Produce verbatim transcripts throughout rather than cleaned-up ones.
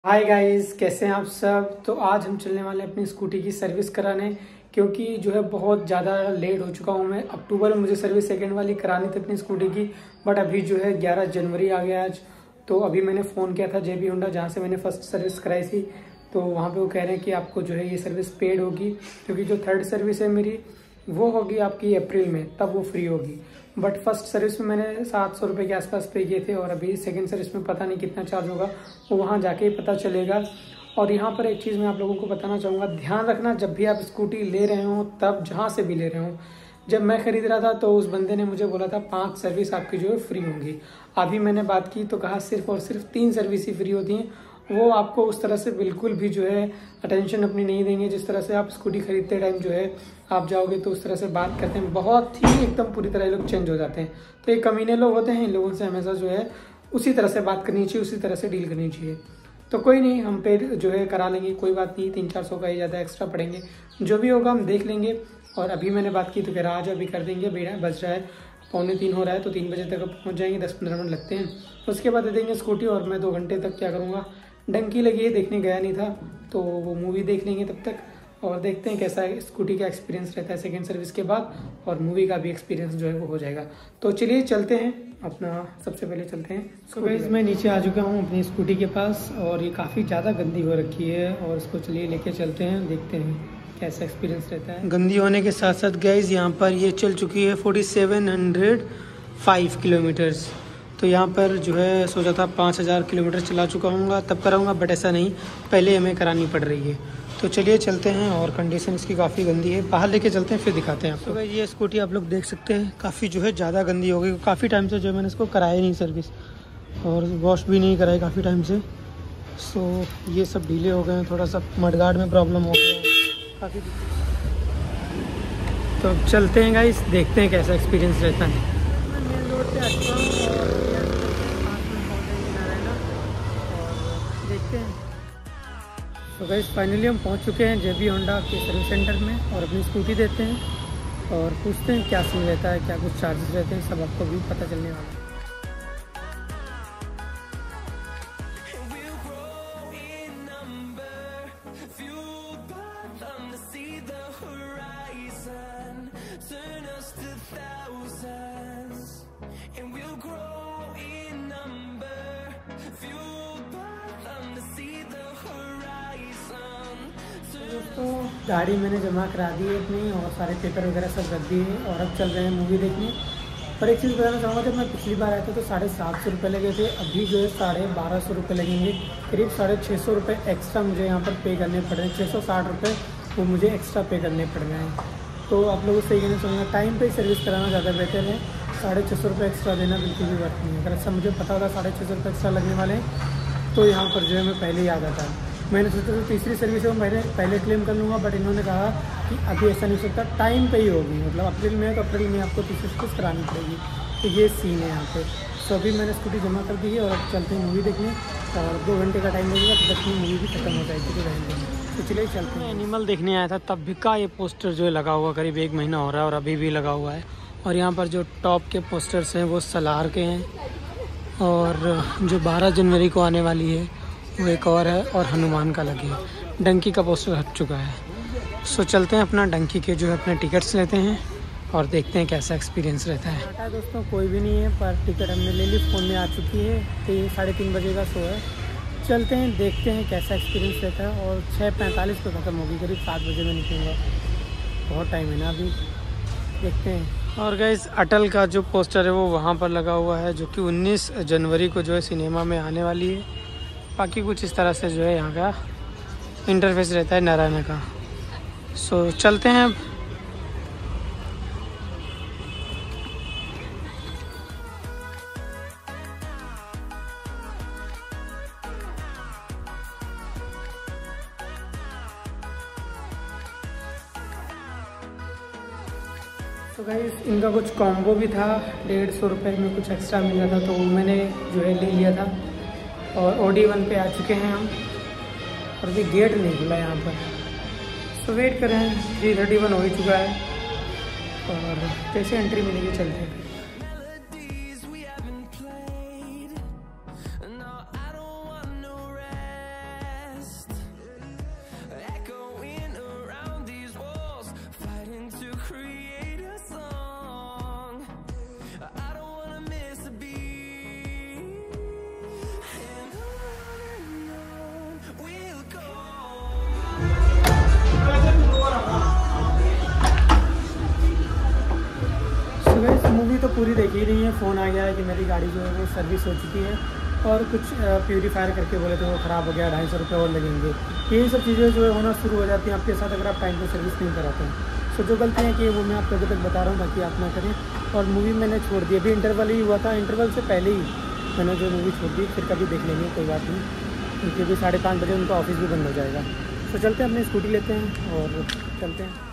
Hi guys, कैसे हैं आप सब। तो आज हम चलने वाले हैं अपनी स्कूटी की सर्विस कराने, क्योंकि जो है बहुत ज़्यादा लेट हो चुका हूं मैं। अक्टूबर में मुझे सर्विस सेकंड वाली करानी थी अपनी स्कूटी की, बट अभी जो है ग्यारह जनवरी आ गया आज। तो अभी मैंने फ़ोन किया था जेबी होंडा, जहां से मैंने फर्स्ट सर्विस कराई थी। तो वहाँ पे वो कह रहे हैं कि आपको जो है ये सर्विस पेड होगी, क्योंकि जो थर्ड सर्विस है मेरी वो होगी आपकी अप्रैल में, तब वो फ्री होगी। बट फर्स्ट सर्विस में मैंने सात सौ रुपये के आसपास पे किए थे, और अभी सेकंड सर्विस में पता नहीं कितना चार्ज होगा, वो वहाँ जाके ही पता चलेगा। और यहाँ पर एक चीज़ मैं आप लोगों को बताना चाहूँगा, ध्यान रखना जब भी आप स्कूटी ले रहे हो, तब जहाँ से भी ले रहे हो। जब मैं खरीद रहा था तो उस बंदे ने मुझे बोला था पांच सर्विस आपकी जो है फ्री होंगी। अभी मैंने बात की तो कहा सिर्फ और सिर्फ तीन सर्विस ही फ्री होती हैं। वो आपको उस तरह से बिल्कुल भी जो है अटेंशन अपनी नहीं देंगे, जिस तरह से आप स्कूटी खरीदते टाइम जो है आप जाओगे तो उस तरह से बात करते हैं, बहुत ही एकदम पूरी तरह लोग चेंज हो जाते हैं। तो ये कमीने लोग होते हैं, इन लोगों से हमेशा जो है उसी तरह से बात करनी चाहिए, उसी तरह से डील करनी चाहिए। तो कोई नहीं, हम पे जो है करा लेंगे, कोई बात नहीं, तीन चार सौ का ही ज़्यादा एक्स्ट्रा पड़ेंगे, जो भी होगा हम देख लेंगे। और अभी मैंने बात की तो कह रहा आज अभी कर देंगे, बेड़ा बज रहा है पौने तीन हो रहा है, तो तीन बजे तक पहुंच जाएंगे, दस पंद्रह मिनट लगते हैं। उसके बाद दे देंगे स्कूटी, और मैं दो घंटे तक क्या करूँगा, डंकी लगी है, देखने गया नहीं था, तो वो मूवी देख लेंगे तब तक। और देखते हैं कैसा स्कूटी का एक्सपीरियंस रहता है सेकेंड सर्विस के बाद, और मूवी का भी एक्सपीरियंस जो है वो हो जाएगा। तो चलिए चलते हैं, अपना सबसे पहले चलते हैं। तो गाइस मैं नीचे आ चुका हूँ अपनी स्कूटी के पास, और ये काफ़ी ज़्यादा गंदी हो रखी है, और इसको चलिए लेके चलते हैं, देखते हैं कैसा एक्सपीरियंस रहता है। गंदी होने के साथ साथ गाइस यहाँ पर ये चल चुकी है forty seven hundred five kilometres. तो यहाँ पर जो है सोचा था पाँच हज़ार किलोमीटर चला चुका हूँगा तब कराऊँगा, बट ऐसा नहीं, पहले हमें करानी पड़ रही है। तो चलिए चलते हैं, और कंडीशन इसकी काफ़ी गंदी है, बाहर लेके चलते हैं फिर दिखाते हैं आपको। तो ये स्कूटी आप लोग देख सकते हैं काफ़ी जो है ज़्यादा गंदी हो गई, काफ़ी टाइम से जो है मैंने इसको कराया नहीं सर्विस, और वॉश भी नहीं कराई काफ़ी टाइम से। सो ये सब ढीले हो गए हैं, थोड़ा सा मडगार्ड में प्रॉब्लम हो गया काफ़ी। तो अब चलते हैं गाइस, देखते हैं कैसा एक्सपीरियंस रहता है। मेन रोड पे अच्छा और देखते हैं। तो गाइस फाइनली हम पहुंच चुके हैं जेबी होंडा के सर्विस सेंटर में, और अपनी स्कूटी देते हैं और पूछते हैं क्या सीन रहता है, क्या कुछ चार्जेस रहते हैं, सब आपको भी पता चलने वाला है। दोस्तों गाड़ी मैंने जमा करा दी है अपनी, और सारे पेपर वगैरह सब रख दिए, और अब चल रहे हैं मूवी देखने। पर एक चीज़ बताना चाहूँगा, जब मैं पिछली बार आया था तो साढ़े सात सौ रुपये लगे थे, अभी जो है साढ़े बारह सौ रुपये लगेंगे, करीब साढ़े छः सौ रुपये एक्स्ट्रा मुझे यहाँ पर पे करने पड़ रहे हैं। छः सौ साठ रुपये वो मुझे एक्स्ट्रा पे करने पड़ रहे हैं। तो आप लोगों से ये कहना चाहूँगा, टाइम पर ही सर्विस कराना ज़्यादा बेहतर है, साढ़े छः सौ रुपये एक्स्ट्रा देना बिल्कुल भी वर्थ नहीं है। अगर ऐसा मुझे पता होता साढ़े छः सौ रुपये एक्स्ट्रा लगने वाले हैं तो यहाँ पर जो है मैं पहले ही आ जाता। मैंने सोचा था तीसरी सर्विस है मैंने पहले क्लेम कर लूँगा, बट इन्होंने कहा कि अभी ऐसा नहीं हो सकता, टाइम पे ही होगी, मतलब अप्रैल में है तो अप्रैल में आपको तीसरी सर्विस करानी पड़ेगी। तो ये सीन है यहाँ पे। सो अभी मैंने स्कूटी जमा कर दी है, और अब चलते हैं मूवी देखने, और दो घंटे का टाइम लगेगा, तो दस मिनट मूवी भी खत्म हो जाएगी तो रहेंगे। तो चलिए चलते हैं। एनिमल देखने आया था तब भी का ये पोस्टर जो है लगा हुआ, करीब एक महीना हो रहा है, और अभी भी लगा हुआ है। और यहाँ पर जो टॉप के पोस्टर्स हैं वो सलार के हैं, और जो बारह जनवरी को आने वाली है वो एक और है, और हनुमान का लगे है। डंकी का पोस्टर हट चुका है। सो चलते हैं अपना डंकी के जो है अपने टिकट्स लेते हैं, और देखते हैं कैसा एक्सपीरियंस रहता है। दोस्तों कोई भी नहीं है, पर टिकट हमने ले ली, फ़ोन में आ चुकी है। तो साढ़े तीन बजे का शो है, चलते हैं देखते हैं कैसा एक्सपीरियंस रहता है। और छः पैंतालीस पर ख़त्म होगी, करीब सात बजे में निकलूँगा, बहुत टाइम है ना अभी, देखते हैं। और गाइस अटल का जो पोस्टर है वो वहाँ पर लगा हुआ है, जो कि उन्नीस जनवरी को जो है सिनेमा में आने वाली है। बाकी कुछ इस तरह से जो है यहाँ का इंटरफेस रहता है नारायण का। सो चलते हैं। तो गाइस इनका कुछ कॉम्बो भी था, डेढ़ सौ रुपये में कुछ एक्स्ट्रा मिल रहा था, तो वो मैंने जो है ले लिया था। और ओडी वन पे आ चुके हैं हम, और अभी गेट नहीं खुला यहाँ पर, तो वेट कर रहे हैं। थ्री थर्टी वन हो ही चुका है, और कैसे एंट्री मिलेगी चलते हैं। पूरी देखी नहीं है, फ़ोन आ गया है कि मेरी गाड़ी जो है वो सर्विस हो चुकी है और कुछ प्यूरीफायर करके बोले तो वो ख़राब हो गया, ढाई सौ रुपये और लगेंगे। यही सब चीज़ें जो है होना शुरू हो जाती हैं आपके साथ अगर आप टाइम पर सर्विस नहीं कराते हैं। सो जो गलती है कि वो मैं आप लोगों तक बता रहा हूँ, बाकी आप ना करें। और मूवी मैंने छोड़ दी, अभी इंटरवल ही हुआ था, इंटरवल से पहले ही मैंने जो मूवी छोड़ दी, फिर कभी देख लेंगे, कोई बात नहीं, क्योंकि अभी साढ़े पाँच बजे उनका ऑफिस भी बंद हो जाएगा। तो चलते हैं, अपनी स्कूटी लेते हैं और चलते हैं।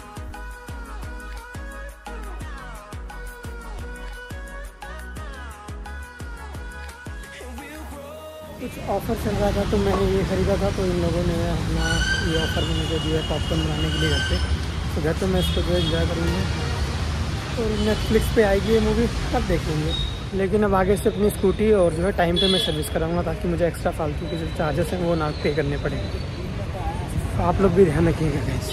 कुछ ऑफ़र चल रहा था तो मैंने ये ख़रीदा था, तो इन लोगों ने अपना ये ऑफ़र में मुझे दिया पॉपकॉर्न बनाने के लिए घर पे। तो घर पे मैं इसको जो है इंजॉय करूँगा और नेटफ्लिक्स पे आएगी ये मूवी, तब देख लेंगे। लेकिन अब आगे से अपनी स्कूटी और जो है टाइम पे मैं सर्विस कराऊंगा, ताकि मुझे एक्स्ट्रा फालतू के जो चार्जेस हैं वो ना पे करने पड़े। तो आप लोग भी ध्यान रखिएगा गाइस।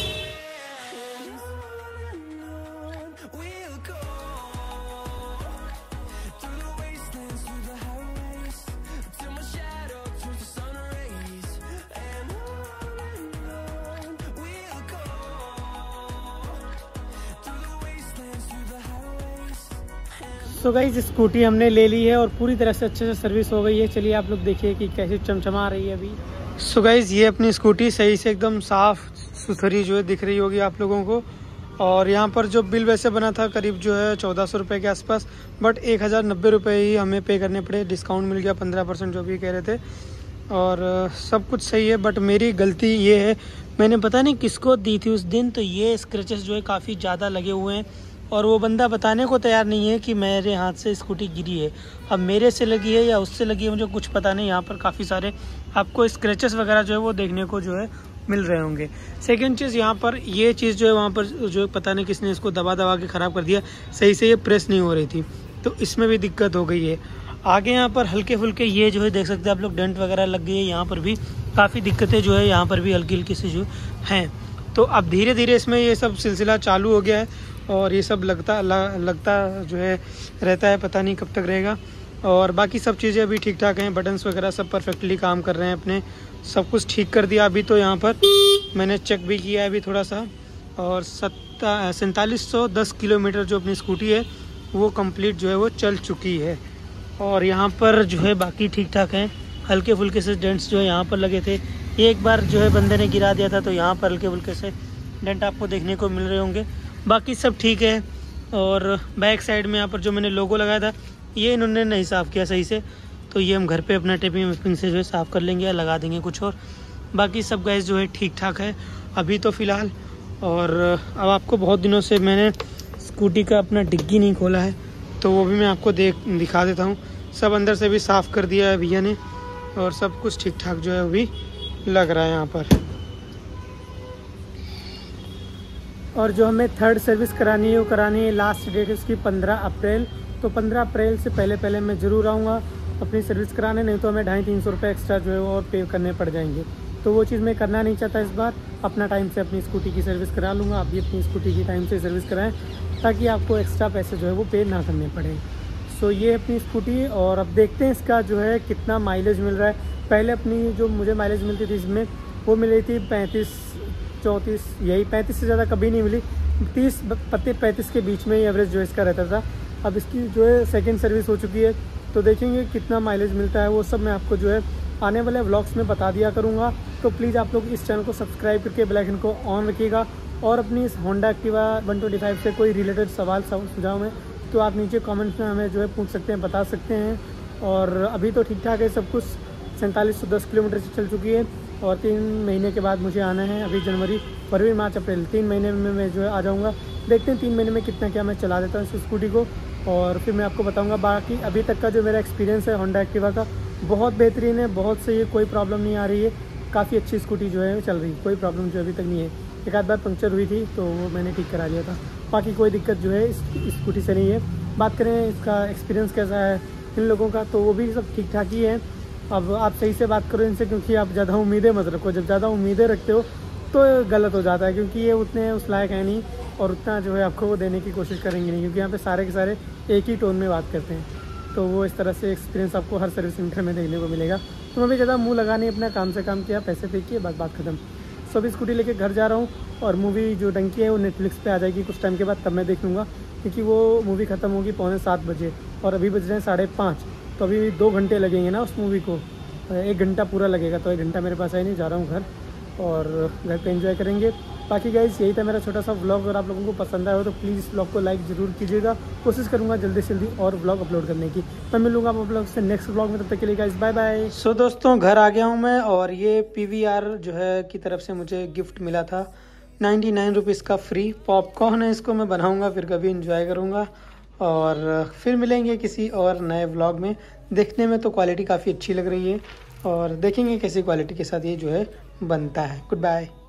तो गाइस स्कूटी हमने ले ली है और पूरी तरह से अच्छे से सर्विस हो गई है। चलिए आप लोग देखिए कि कैसे चमचमा रही है अभी। सो गाइस ये अपनी स्कूटी सही से एकदम साफ़ सुथरी जो है दिख रही होगी आप लोगों को। और यहाँ पर जो बिल वैसे बना था करीब जो है चौदह सौ रुपये के आसपास, बट एक हज़ार नब्बे रुपये ही हमें पे करने पड़े। डिस्काउंट मिल गया पंद्रह परसेंट जो भी कह रहे थे, और सब कुछ सही है। बट मेरी गलती ये है, मैंने पता नहीं किसको दी थी उस दिन, तो ये स्क्रैचेस जो है काफ़ी ज़्यादा लगे हुए हैं और वो बंदा बताने को तैयार नहीं है कि मेरे हाथ से स्कूटी गिरी है। अब मेरे से लगी है या उससे लगी है मुझे कुछ पता नहीं। यहाँ पर काफ़ी सारे आपको स्क्रैचेस वगैरह जो है वो देखने को जो है मिल रहे होंगे। सेकंड चीज़, यहाँ पर ये चीज़ जो है वहाँ पर जो है पता नहीं किसने इसको दबा दबा के ख़राब कर दिया, सही से ये प्रेस नहीं हो रही थी, तो इसमें भी दिक्कत हो गई है। आगे यहाँ पर हल्के फुल्के ये जो है देख सकते हैं आप लोग, डेंट वगैरह लग गई है। यहाँ पर भी काफ़ी दिक्कतें जो है यहाँ पर भी हल्की हल्की सी जो हैं। तो अब धीरे धीरे इसमें ये सब सिलसिला चालू हो गया है और ये सब लगता लगता जो है रहता है, पता नहीं कब तक रहेगा। और बाकी सब चीज़ें अभी ठीक ठाक हैं, बटन्स वगैरह सब परफेक्टली काम कर रहे हैं अपने, सब कुछ ठीक कर दिया अभी। तो यहाँ पर मैंने चेक भी किया है अभी थोड़ा सा, और सत्ता सैंतालीस सौ दस किलोमीटर जो अपनी स्कूटी है वो कंप्लीट जो है वो चल चुकी है। और यहाँ पर जो है बाकी ठीक ठाक हैं, हल्के फुल्के से डेंट्स जो है यहाँ पर लगे थे। एक बार जो है बंदे ने गिरा दिया था, तो यहाँ पर हल्के फुल्के से डेंट आपको देखने को मिल रहे होंगे। बाकी सब ठीक है। और बैक साइड में यहाँ पर जो मैंने लोगो लगाया था ये इन्होंने नहीं साफ़ किया सही से, तो ये हम घर पे अपना टेपिंग वेपिंग से जो है साफ़ कर लेंगे या लगा देंगे कुछ और। बाकी सब गैस जो है ठीक ठाक है अभी तो फ़िलहाल। और अब आपको बहुत दिनों से मैंने स्कूटी का अपना डिग्गी नहीं खोला है, तो वो भी मैं आपको देख दिखा देता हूँ। सब अंदर से भी साफ़ कर दिया है भैया ने और सब कुछ ठीक ठाक जो है अभी लग रहा है यहाँ पर। और जो हमें थर्ड सर्विस करानी है वो करानी है, लास्ट डेट है उसकी पंद्रह अप्रैल। तो पंद्रह अप्रैल से पहले पहले मैं ज़रूर आऊँगा अपनी सर्विस कराने, नहीं तो हमें ढाई तीन सौ रुपये एक्स्ट्रा जो है वो और पे करने पड़ जाएंगे। तो वो चीज़ मैं करना नहीं चाहता इस बार, अपना टाइम से अपनी स्कूटी की सर्विस करा लूँगा। आप भी अपनी स्कूटी की टाइम से सर्विस कराएं ताकि आपको एक्स्ट्रा पैसे जो है वो पे ना करने पड़े। सो ये अपनी स्कूटी, और अब देखते हैं इसका जो है कितना माइलेज मिल रहा है। पहले अपनी जो मुझे माइलेज मिलती थी इसमें वो मिल रही थी पैंतीस चौंतीस, यही पैंतीस से ज़्यादा कभी नहीं मिली, तीस पत्ते पैंतीस के बीच में ही एवरेज जो इसका रहता था। अब इसकी जो है सेकंड सर्विस हो चुकी है, तो देखेंगे कितना माइलेज मिलता है। वो सब मैं आपको जो है आने वाले व्लॉग्स में बता दिया करूँगा। तो प्लीज़ आप लोग इस चैनल को सब्सक्राइब करके बेल आइकन को ऑन रखिएगा। और अपनी इस Honda Activa one twenty five से कोई रिलेटेड सवाल सुझाव में तो आप नीचे कमेंट्स में हमें जो है पूछ सकते हैं, बता सकते हैं। और अभी तो ठीक ठाक है सब कुछ, सैंतालीस सौ दस किलोमीटर से चल चुकी है। और तीन महीने के बाद मुझे आना है, अभी जनवरी फरवरी मार्च अप्रैल तीन महीने में मैं जो है आ जाऊँगा। देखते हैं तीन महीने में कितना क्या मैं चला देता हूँ इस स्कूटी को, और फिर मैं आपको बताऊँगा। बाकी अभी तक का जो मेरा एक्सपीरियंस है होंडा एक्टिवा का बहुत बेहतरीन है, बहुत सही है, कोई प्रॉब्लम नहीं आ रही है। काफ़ी अच्छी स्कूटी जो है चल रही है, कोई प्रॉब्लम जो अभी तक नहीं है। एक आध बार पंक्चर हुई थी तो वो मैंने ठीक करा दिया था, बाकी कोई दिक्कत जो है इस स्कूटी से नहीं है। बात करें इसका एक्सपीरियंस कैसा है इन लोगों का, तो वो भी सब ठीक ठाक ही है। अब आप सही से बात करो इनसे, क्योंकि आप ज़्यादा उम्मीदें मत रखो। जब ज़्यादा उम्मीदें रखते हो तो गलत हो जाता है, क्योंकि ये उतने उस लायक है नहीं और उतना जो है आपको वो देने की कोशिश करेंगे नहीं, क्योंकि यहाँ पे सारे के सारे एक ही टोन में बात करते हैं। तो वो इस तरह से एक्सपीरियंस आपको हर सर्विस सेंटर में देखने को मिलेगा। तो मैं भी ज़्यादा मुँह लगा नहीं, अपना काम से काम किया, पैसे पे किए, बात बात खत्म। सो अभी स्कूटी लेके घर जा रहा हूँ और मूवी जो डंकी है वो नेटफ्लिक्स पे आ जाएगी कुछ टाइम के बाद, तब मैं देख लूँगा। क्योंकि वो मूवी ख़त्म होगी पौने सात बजे और अभी बज रहे हैं साढ़े पाँच, तो अभी दो घंटे लगेंगे ना उस मूवी को, एक घंटा पूरा लगेगा। तो एक घंटा मेरे पास है नहीं, जा रहा हूँ घर और घर पे एंजॉय करेंगे। बाकी गाइस यही था मेरा छोटा सा व्लॉग। अगर आप लोगों को पसंद आया हो तो प्लीज़ इस व्लॉग को लाइक ज़रूर कीजिएगा। कोशिश करूँगा जल्दी से जल्दी और व्लॉग अपलोड करने की। मैं मिलूंगा आप लोग से नेक्स्ट व्लॉग में, तब तक के लिए गाइस बाय बाय। सो दोस्तों घर आ गया हूँ मैं और ये पी वी आर जो है की तरफ से मुझे गिफ्ट मिला था नाइन्टी नाइन रुपीज़ का फ्री पॉपकॉर्न है। इसको मैं बनाऊँगा फिर कभी इंजॉय करूँगा और फिर मिलेंगे किसी और नए व्लॉग में। देखने में तो क्वालिटी काफ़ी अच्छी लग रही है और देखेंगे कैसी क्वालिटी के साथ ये जो है बनता है। Good bye.